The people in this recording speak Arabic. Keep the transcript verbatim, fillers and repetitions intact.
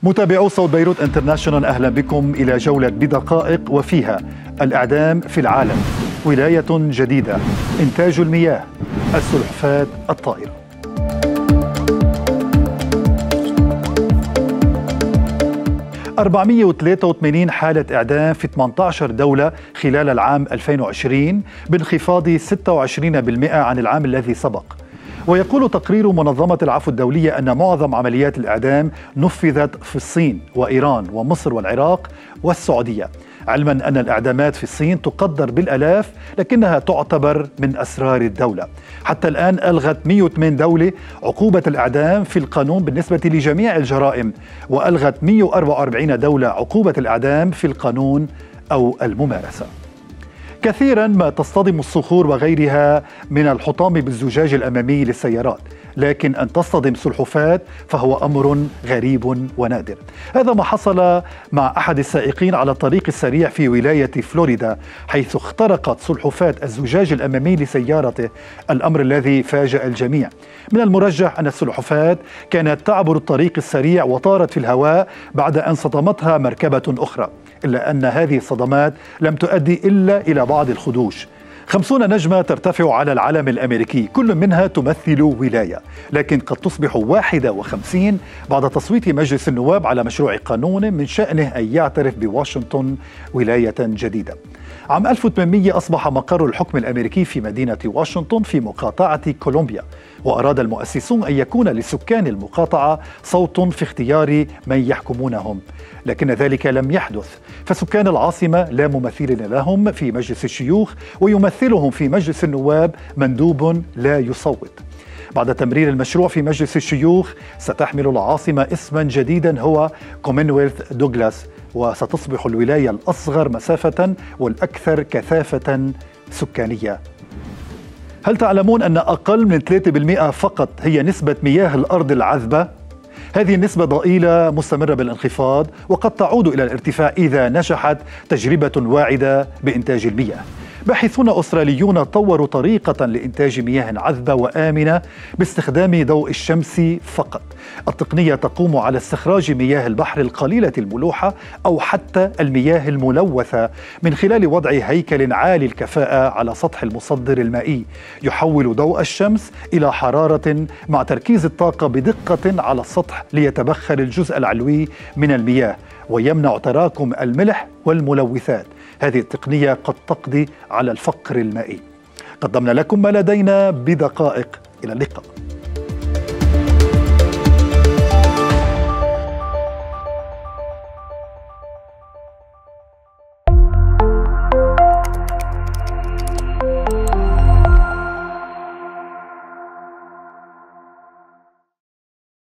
متابعو صوت بيروت انترناشونال، أهلا بكم إلى جولة بدقائق وفيها الإعدام في العالم، ولاية جديدة، إنتاج المياه، السلحفاة الطائرة. أربعمئة وثلاثة وثمانين حالة إعدام في ثمانية عشر دولة خلال العام ألفين وعشرين بانخفاض ستة وعشرين بالمئة عن العام الذي سبق. ويقول تقرير منظمة العفو الدولية أن معظم عمليات الإعدام نفذت في الصين وإيران ومصر والعراق والسعودية، علما أن الإعدامات في الصين تقدر بالآلاف لكنها تعتبر من أسرار الدولة. حتى الآن ألغت مئة وثمانية دولة عقوبة الإعدام في القانون بالنسبة لجميع الجرائم، وألغت مئة وأربعة وأربعين دولة عقوبة الإعدام في القانون أو الممارسة. كثيرا ما تصطدم الصخور وغيرها من الحطام بالزجاج الأمامي للسيارات، لكن أن تصطدم سلحفاة فهو أمر غريب ونادر. هذا ما حصل مع أحد السائقين على الطريق السريع في ولاية فلوريدا، حيث اخترقت سلحفاة الزجاج الأمامي لسيارته، الأمر الذي فاجأ الجميع. من المرجح أن السلحفاة كانت تعبر الطريق السريع وطارت في الهواء بعد أن صدمتها مركبة أخرى، إلا أن هذه الصدمات لم تؤدي إلا إلى بعض الخدوش. خمسون نجمة ترتفع على العلم الأمريكي، كل منها تمثل ولاية، لكن قد تصبح واحدة وخمسين بعد تصويت مجلس النواب على مشروع قانون من شأنه أن يعترف بواشنطن ولاية جديدة. عام ألف وثمانمئة أصبح مقر الحكم الأمريكي في مدينة واشنطن في مقاطعة كولومبيا، وأراد المؤسسون أن يكون لسكان المقاطعة صوت في اختيار من يحكمونهم، لكن ذلك لم يحدث، فسكان العاصمة لا ممثلين لهم في مجلس الشيوخ، ويمثلهم في مجلس النواب مندوب لا يصوت. بعد تمرير المشروع في مجلس الشيوخ ستحمل العاصمة اسما جديدا هو كومنولث دوغلاس، وستصبح الولاية الأصغر مسافة والأكثر كثافة سكانية. هل تعلمون أن أقل من ثلاثة بالمئة فقط هي نسبة مياه الأرض العذبة؟ هذه النسبة ضئيلة مستمرة بالانخفاض، وقد تعود إلى الارتفاع إذا نجحت تجربة واعدة بإنتاج المياه. باحثون أستراليون طوروا طريقة لإنتاج مياه عذبة وآمنة باستخدام ضوء الشمس فقط. التقنية تقوم على استخراج مياه البحر القليلة الملوحة أو حتى المياه الملوثة من خلال وضع هيكل عالي الكفاءة على سطح المصدر المائي، يحول ضوء الشمس إلى حرارة مع تركيز الطاقة بدقة على السطح ليتبخر الجزء العلوي من المياه ويمنع تراكم الملح والملوثات. هذه التقنية قد تقضي على الفقر المائي. قدمنا لكم ما لدينا بدقائق، إلى اللقاء.